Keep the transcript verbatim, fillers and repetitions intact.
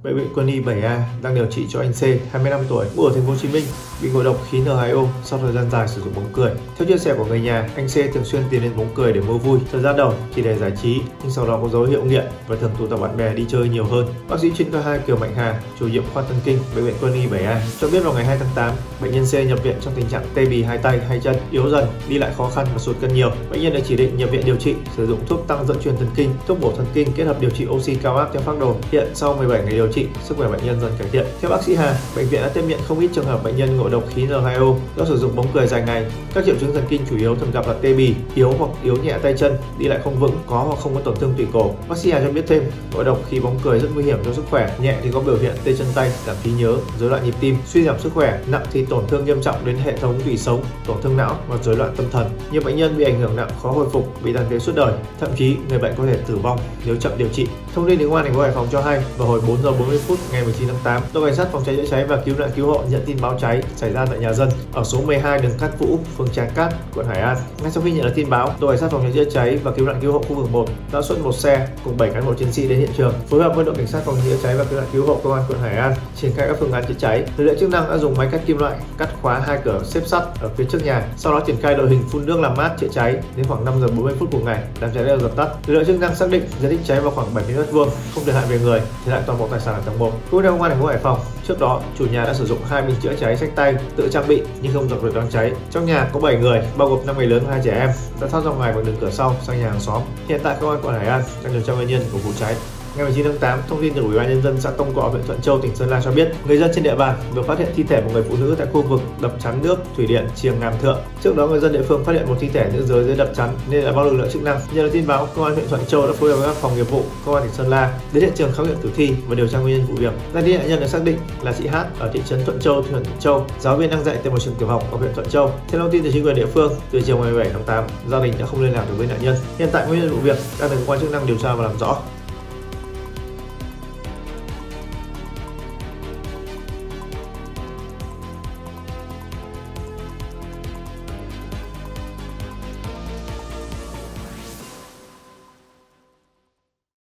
bệnh viện Quân y bảy A đang điều trị cho anh C, hai mươi lăm tuổi, ngụ ở thành phố Hồ Chí Minh, bị ngộ độc khí N hai O sau thời gian dài sử dụng bóng cười. Theo chia sẻ của người nhà, anh C thường xuyên tìm đến bóng cười để mua vui, thời gian đầu chỉ để giải trí, nhưng sau đó có dấu hiệu nghiện và thường tụ tập bạn bè đi chơi nhiều hơn. Bác sĩ chuyên khoa hai Kiều Mạnh Hà, chủ nhiệm khoa thần kinh bệnh viện Quân y bảy A cho biết vào ngày hai tháng tám, bệnh nhân C nhập viện trong tình trạng tê bì hai tay, hai chân, yếu dần, đi lại khó khăn và sụt cân nhiều. Bệnh nhân được chỉ định nhập viện điều trị, sử dụng thuốc tăng dẫn truyền thần kinh, thuốc bổ thần kinh kết hợp điều trị oxy cao áp theo phác đồ. Hiện sau mười bảy ngày điều trị, sức khỏe bệnh nhân dần cải thiện. Theo bác sĩ Hà, bệnh viện đã tiếp nhận không ít trường hợp bệnh nhân ngộ độc khí N hai O do sử dụng bóng cười dài ngày. Các triệu chứng thần kinh chủ yếu thường gặp là tê bì, yếu hoặc yếu nhẹ tay chân, đi lại không vững, có hoặc không có tổn thương tủy cổ. Bác sĩ Hà cho biết thêm, ngộ độc khí bóng cười rất nguy hiểm cho sức khỏe, nhẹ thì có biểu hiện tê chân tay, giảm trí nhớ, rối loạn nhịp tim, suy giảm sức khỏe, nặng thì tổn thương nghiêm trọng đến hệ thống tủy sống, tổn thương não và rối loạn tâm thần. Nhiều bệnh nhân bị ảnh hưởng nặng, khó hồi phục, bị tàn phế suốt đời, thậm chí người bệnh có thể tử vong nếu chậm điều trị. Thông tin từ Công an thành phố Hải Phòng cho hay, vào hồi bốn giờ bốn mươi phút ngày mười chín tháng tám, đội cảnh sát phòng cháy chữa cháy và cứu nạn cứu hộ nhận tin báo cháy xảy ra tại nhà dân ở số mười hai đường Cát Vũ, phường Tràng Cát, quận Hải An. Ngay sau khi nhận được tin báo, đội cảnh sát phòng cháy chữa cháy và cứu nạn cứu hộ khu vực một đã xuất một xe cùng bảy cán bộ chiến sĩ đến hiện trường, phối hợp với đội cảnh sát phòng cháy chữa cháy và cứu nạn cứu hộ công an quận Hải An triển khai các phương án chữa cháy. Lực lượng chức năng đã dùng máy cắt kim loại cắt khóa hai cửa xếp sắt ở phía trước nhà, sau đó triển khai đội hình phun nước làm mát chữa cháy. Đến khoảng năm giờ bốn mươi phút cùng ngày, đám cháy đã được dập tắt. Lực lượng chức năng xác định diện tích cháy vào khoảng bảy mươi mét vuông, không thiệt hại về người, thiệt hại toàn bộ tài sản ở tầng một. Cũng theo Công an thành phố Hải Phòng, trước đó chủ nhà đã sử dụng hai bình chữa cháy xách tay tự trang bị nhưng không dập được đám cháy. Trong nhà có bảy người, bao gồm năm người lớn và hai trẻ em, đã thoát ra ngoài bằng đường cửa sau sang nhà hàng xóm. Hiện tại công an quận Hải An đang điều tra nguyên nhân của vụ cháy. Ngày mười chín tháng tám, thông tin từ Ủy ban nhân dân xã Tông Cọ, huyện Thuận Châu, tỉnh Sơn La cho biết, người dân trên địa bàn vừa phát hiện thi thể một người phụ nữ tại khu vực đập chắn nước thủy điện Triềng Ngàm Thượng. Trước đó, người dân địa phương phát hiện một thi thể nữ giới dưới đập chắn nên đã báo lực lượng chức năng. Nhận được tin báo, công an huyện Thuận Châu đã phối hợp với các phòng nghiệp vụ công an tỉnh Sơn La đến hiện trường khám nghiệm tử thi và điều tra nguyên nhân vụ việc. Danh tính nạn nhân được xác định là chị H ở thị trấn Thuận Châu, huyện Thuận Châu, giáo viên đang dạy tại một trường tiểu học ở huyện Thuận Châu. Theo thông tin từ chính quyền địa phương, từ chiều ngày mười bảy tháng tám, gia đình đã không liên lạc được với nạn nhân. Hiện tại nguyên nhân vụ việc đang được cơ quan chức năng điều tra và làm rõ.